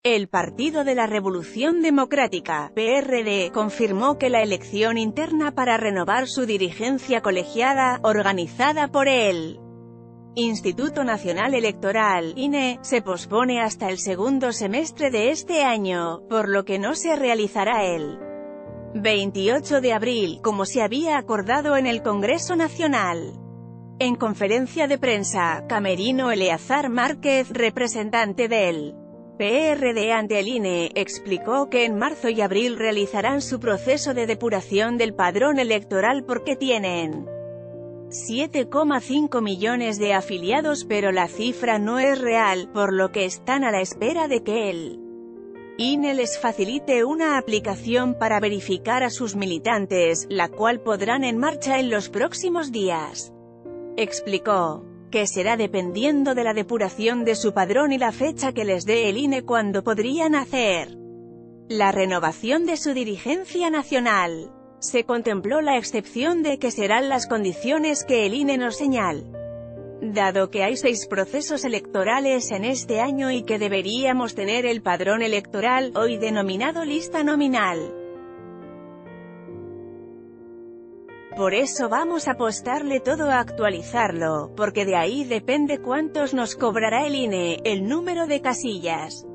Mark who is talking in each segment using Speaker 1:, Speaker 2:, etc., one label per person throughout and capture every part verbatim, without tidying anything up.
Speaker 1: El Partido de la Revolución Democrática, P R D, confirmó que la elección interna para renovar su dirigencia colegiada, organizada por el Instituto Nacional Electoral, I N E, se pospone hasta el segundo semestre de este año, por lo que no se realizará el veintiocho de abril, como se había acordado en el Congreso Nacional. En conferencia de prensa, Camerino Eleazar Márquez, representante del P R D ante el I N E, explicó que en marzo y abril realizarán su proceso de depuración del padrón electoral porque tienen siete coma cinco millones de afiliados, pero la cifra no es real, por lo que están a la espera de que el I N E les facilite una aplicación para verificar a sus militantes, la cual podrán en marcha en los próximos días. Explicó que será dependiendo de la depuración de su padrón y la fecha que les dé el I N E cuando podrían hacer la renovación de su dirigencia nacional. Se contempló la excepción de que serán las condiciones que el I N E nos señale. Dado que hay seis procesos electorales en este año y que deberíamos tener el padrón electoral, hoy denominado lista nominal. Por eso vamos a apostarle todo a actualizarlo, porque de ahí depende cuántos nos cobrará el I N E, el número de casillas,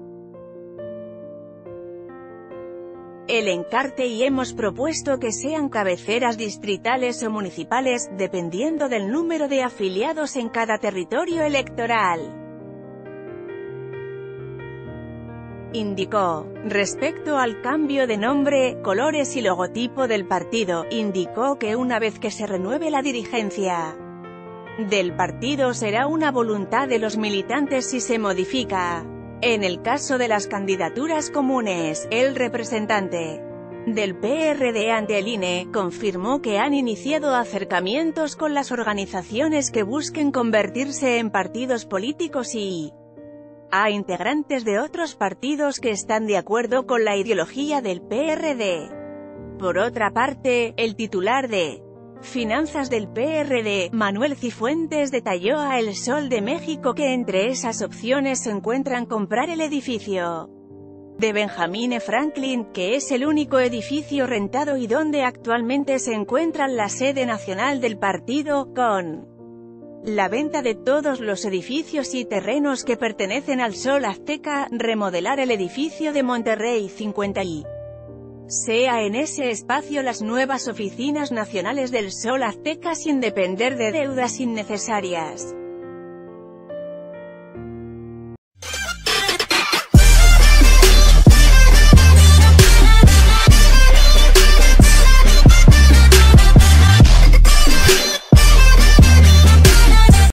Speaker 1: el encarte, y hemos propuesto que sean cabeceras distritales o municipales, dependiendo del número de afiliados en cada territorio electoral. Indicó. Respecto al cambio de nombre, colores y logotipo del partido, indicó que una vez que se renueve la dirigencia del partido será una voluntad de los militantes si se modifica. En el caso de las candidaturas comunes, el representante del P R D ante el I N E, confirmó que han iniciado acercamientos con las organizaciones que busquen convertirse en partidos políticos y a integrantes de otros partidos que están de acuerdo con la ideología del P R D. Por otra parte, el titular de Finanzas del P R D, Manuel Cifuentes, detalló a El Sol de México que entre esas opciones se encuentran comprar el edificio de Benjamin Franklin, que es el único edificio rentado y donde actualmente se encuentra la sede nacional del partido, con la venta de todos los edificios y terrenos que pertenecen al Sol Azteca, remodelar el edificio de Monterrey cincuenta y sea en ese espacio las nuevas oficinas nacionales del Sol Azteca sin depender de deudas innecesarias.